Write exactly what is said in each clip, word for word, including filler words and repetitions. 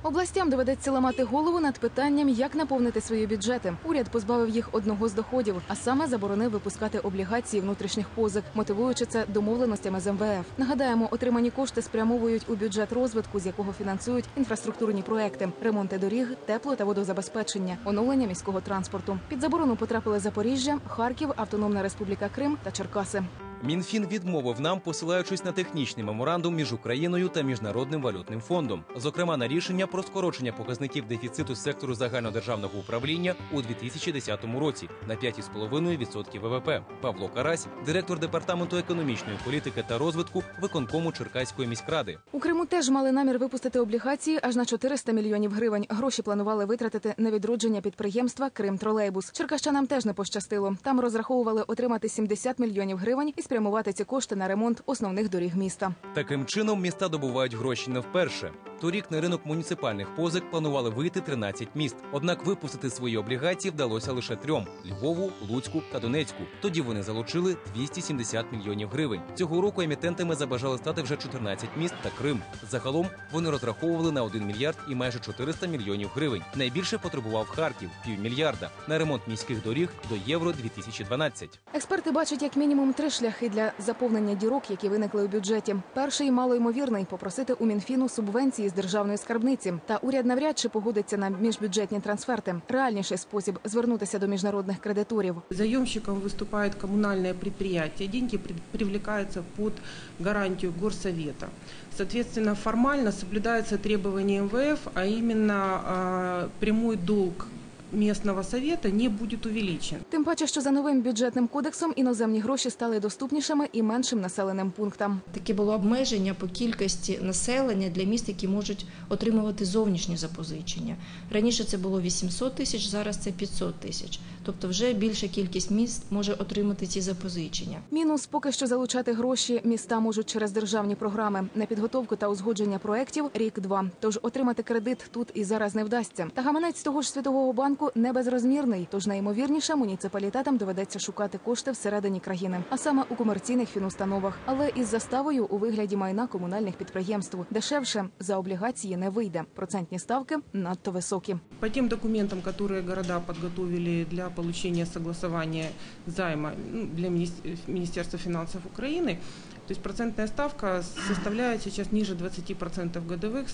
Областям доведеться ламати голову над питанням, як наповнити свої бюджети. Уряд позбавив їх одного з доходів, а саме заборонив випускати облігації внутрішніх позик, мотивуючи це домовленостями з ем ве еф. Нагадаємо, отримані кошти спрямовують у бюджет розвитку, з якого фінансують інфраструктурні проекти, ремонти доріг, тепло- та водозабезпечення, оновлення міського транспорту. Під заборону потрапили Запоріжжя, Харків, Автономна Республіка Крим та Черкаси. Мінфін відмовив нам, посилаючись на технічний меморандум між Україною та Міжнародним валютним фондом. Зокрема, на рішення про скорочення показників дефіциту сектору загальнодержавного управління у дві тисячі десятому році на п'ять цілих п'ять десятих відсотка ве ве пе. Павло Карась, директор Департаменту економічної політики та розвитку виконкому Черкаської міськради. У Криму теж мали намір випустити облігації аж на чотириста мільйонів гривень. Гроші планували витратити на відродження підприємства «Кримтролейбус». Черкащанам теж не пощастило. Там розраховували отримати сімдесят мільйонів гривень і спрямувати ці кошти на ремонт основних доріг міста. Таким чином, міста добувають гроші не вперше. Торік на ринок муніципальних позик планували вийти тринадцять міст. Однак випустити свої облігації вдалося лише трьом – Львову, Луцьку та Донецьку. Тоді вони залучили двісті сімдесят мільйонів гривень. Цього року емітентами забажали стати вже чотирнадцять міст та Крим. Загалом вони розраховували на один мільярд і майже чотириста мільйонів гривень. Найбільше потребував Харків – півмільярда. На ремонт міських доріг до Євро дві тисячі дванадцять. Експерти бачать як мінімум три шляхи для заповнення дірок, які виникли у бюджеті. Перший – малоймовірний – попросити у Мінфіну субвенції з державної скарбниці. Та уряд навряд чи погодиться на міжбюджетні трансферти. Реальніший спосіб – звернутися до міжнародних кредиторів. Заемщиком выступает коммунальное предприятие. Деньги привлекаются под гарантию горсовета. Соответственно, формально соблюдаются требования эм вэ эф, а именно э, прямой долг місцевого совета не буде увеличен. Тим паче, що за новим бюджетним кодексом іноземні гроші стали доступнішими і меншим населеним пунктам. Таке було обмеження по кількості населення для міст, які можуть отримувати зовнішні запозичення. Раніше це було вісімсот тисяч, зараз це п'ятсот тисяч. Тобто вже більша кількість міст може отримати ці запозичення. Мінус – поки що залучати гроші міста можуть через державні програми. На підготовку та узгодження проєктів – рік-два. Тож отримати кредит тут і зараз не вдасться. Та гаманець того ж Світового банку не безрозмірний, тож найімовірніше муніципалітетам доведеться шукати кошти всередині країни, а саме у комерційних фінустановах, але із заставою у вигляді майна комунальних підприємств. Дешевше за облігації не вийде. Процентні ставки надто високі. По тим документам, які города підготовили для отримання согласования займа для Міністерства фінансів України, то есть процентная ставка составляет сейчас ниже двадцати процентов годовых.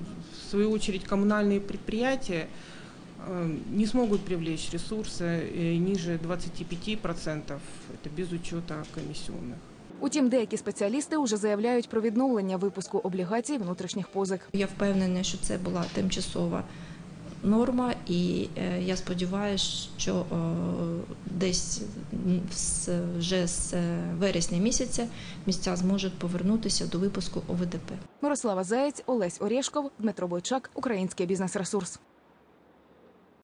В свою очередь коммунальные предприятия не смогут привлечь ресурсы ниже двадцати п'яти процентів, это без учета комиссионных. Утім, деякі спеціалісти вже заявляють про відновлення випуску облігацій внутрішніх позик. Я впевнена, що це була тимчасова норма, і я сподіваюся, що десь вже з вересня місяця місця зможуть повернутися до випуску о ве де пе. Мирослава Заєць, Олесь Орєшков, Дмитро Бойчак, Український бізнес-ресурс.